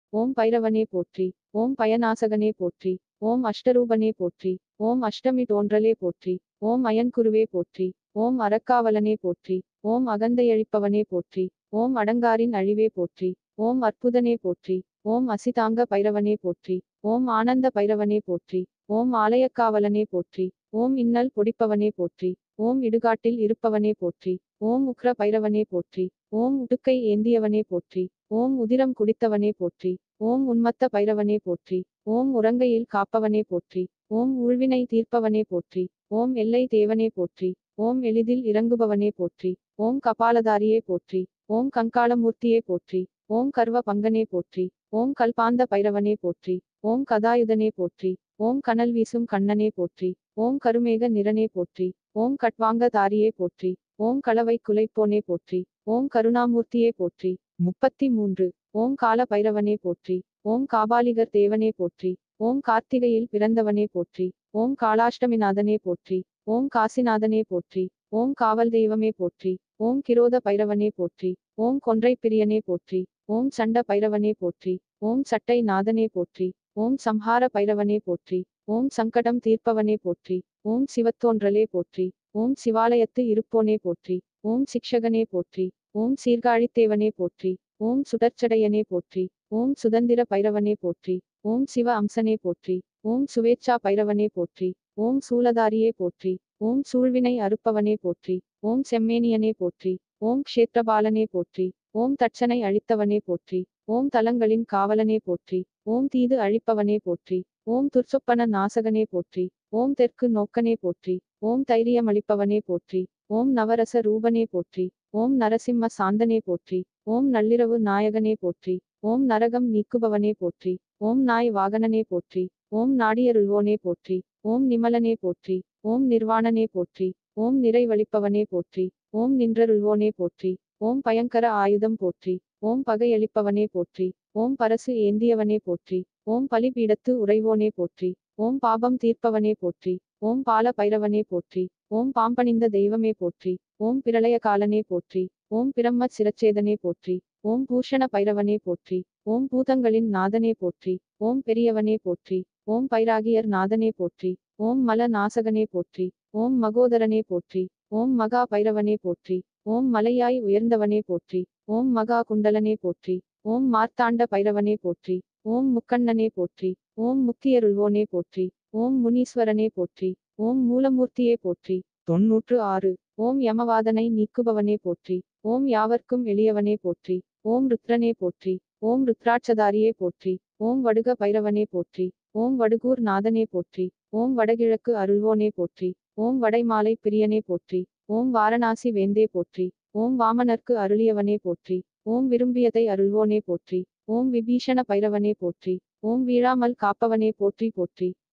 ஓம் பைரவனே போற்றி. ஓம் பயநாசகனே போற்றி. ஓம் அஷ்டரூபனே போற்றி. ஓம் அஷ்டமி தோன்றலே போற்றி. ஓம் அயன்குருவே போற்றி. ஓம் அறக்காவலனே போற்றி. ஓம் அகந்தையழிப்பவனே போற்றி. ஓம் அடங்காரின் அழிவே போற்றி. ஓம் அற்புதனே போற்றி. ஓம் அசிதாங்க பைரவனே போற்றி. ஓம் ஆனந்த பைரவனே போற்றி. ஓம் ஆலயக்காவலனே போற்றி. ஓம் இன்னல் பொடிப்பவனே போற்றி. ஓம் இடுகாட்டில் இருப்பவனே போற்றி. ஓம் உக்ர பைரவனே போற்றி. ஓம் உடுக்கை ஏந்தியவனே போற்றி. ஓம் உதிரம் குடித்தவனே போற்றி. ஓம் உன்மத்த பைரவனே போற்றி. ஓம் உறங்கையில் காப்பவனே போற்றி. ஓம் ஊழ்வினை தீர்ப்பவனே போற்றி. ஓம் எல்லை தேவனே போற்றி. ஓம் எளிதில் இறங்குபவனே போற்றி. ஓம் கபாலதாரியே போற்றி. ஓம் கங்காளமூர்த்தியே போற்றி. ஓம் கர்வ பங்கனே போற்றி. ஓம் கல்பாந்த பைரவனே போற்றி. ஓம் கதாயுதனே போற்றி. ஓம் கனல் வீசும் கண்ணனே போற்றி. ஓம் கருமேக நிறனே போற்றி. ஓம் கட்வாங்க தாரியே போற்றி. ஓம் களவை குலைப்போனே போற்றி. ஓம் கருணாமூர்த்தியே போற்றி. 33 ஓம் கால பைரவனே போற்றி. ஓம் காபாலிகர் தேவனே போற்றி. ஓம் கார்த்திகையில் பிறந்தவனே போற்றி. ஓம் காளாஷ்டமிநாதனே போற்றி. ஓம் காசிநாதனே போற்றி. ஓம் காவல் தெய்வமே போற்றி. ஓம் கிரோத பைரவனே போற்றி. ஓம் கொன்றை பிரியனே போற்றி. ஓம் சண்ட பைரவனே போற்றி. ஓம் சட்டை நாதனே போற்றி. ஓம் சம்ஹார பைரவனே போற்றி. ஓம் சங்கடம் தீர்ப்பவனே போற்றி. ஓம் சிவத்தோன்றலே போற்றி. ஓம் சிவாலயத்து இருப்போனே போற்றி. ஓம் சிக்ஷகனே போற்றி. ஓம் சீர்காழித்தேவனே போற்றி. ஓம் சுடர்ச்சடையனே போற்றி. ஓம் சுதந்திர பைரவனே போற்றி. ஓம் சிவ அம்சனே போற்றி. ஓம் சுவேச்சா பைரவனே போற்றி. ஓம் சூலதாரியே போற்றி. ஓம் சூழ்வினை அறுப்பவனே போற்றி. ஓம் செம்மேனியனே போற்றி. ஓம் க்ஷேத்திரபாலனே போற்றி. ஓம் தட்சனை அழித்தவனே போற்றி. ஓம் தலங்களின் காவலனே போற்றி. ஓம் தீது அழிப்பவனே போற்றி. ஓம் துர்ச்சொப்பன நாசகனே போற்றி. ஓம் தெற்கு நோக்கனே போற்றி. ஓம் தைரியமளிப்பவனே போற்றி. ஓம் நவரச ரூபனே போற்றி. ஓம் நரசிம்ம சாந்தனே போற்றி. ஓம் நள்ளிரவு நாயகனே போற்றி. ஓம் நரகம் நீக்குபவனே போற்றி. ஓம் நாய் வாகனனே போற்றி. ஓம் நாடியருள்வோனே போற்றி. ஓம் நிமலனே போற்றி. ஓம் நிர்வாணனே போற்றி. ஓம் நிறைவளிப்பவனே போற்றி. ஓம் நின்றருள்வோனே போற்றி. ஓம் பயங்கர ஆயுதம் போற்றி. ஓம் பகையளிப்பவனே போற்றி. ஓம் பரசு ஏந்தியவனே போற்றி. ஓம் பலிபீடத்து உறைவோனே போற்றி. ஓம் பாபம் தீர்ப்பவனே போற்றி. ஓம் பால பைரவனே போற்றி. ஓம் பாம்பணிந்த தெய்வமே போற்றி. ஓம் பிரளய காலனே போற்றி. ஓம் பிரம்ம சிரச்சேதனே போற்றி. ஓம் பூஷண பைரவனே போற்றி. ஓம் பூதங்களின் நாதனே போற்றி. ஓம் பெரியவனே போற்றி. ஓம் பைராகியர் நாதனே போற்றி. ஓம் மல நாசகனே போற்றி. ஓம் மகோதரனே போற்றி. ஓம் மகா பைரவனே போற்றி. ஓம் மலையாய் உயர்ந்தவனே போற்றி. ஓம் மகா குண்டலனே போற்றி. ஓம் மார்த்தாண்ட பைரவனே போற்றி. ஓம் முக்கண்ணனே போற்றி. ஓம் முக்தியருள்வோனே போற்றி. ஓம் முனீஸ்வரனே போற்றி. ஓம் மூலமூர்த்தியே போற்றி. 96 ஓம் யமவாதனை நீக்குபவனே போற்றி. ஓம் யாவர்க்கும் எளியவனே போற்றி. ஓம் ருத்ரனே போற்றி. ஓம் ருத்ராட்சதாரியே போற்றி. ஓம் வடுக பைரவனே போற்றி. ஓம் வடுகூர் நாதனே போற்றி. ஓம் வடகிழக்கு அருள்வோனே போற்றி. ஓம் வடைமாலை பிரியனே போற்றி. ஓம் வாரணாசி வேந்தே போற்றி. ஓம் வாமனர்க்கு அருளியவனே போற்றி. ஓம் விரும்பியதை அருள்வோனே போற்றி. ஓம் விபீஷண பைரவனே போற்றி. ஓம் வீழாமல் காப்பவனே போற்றி போற்றி.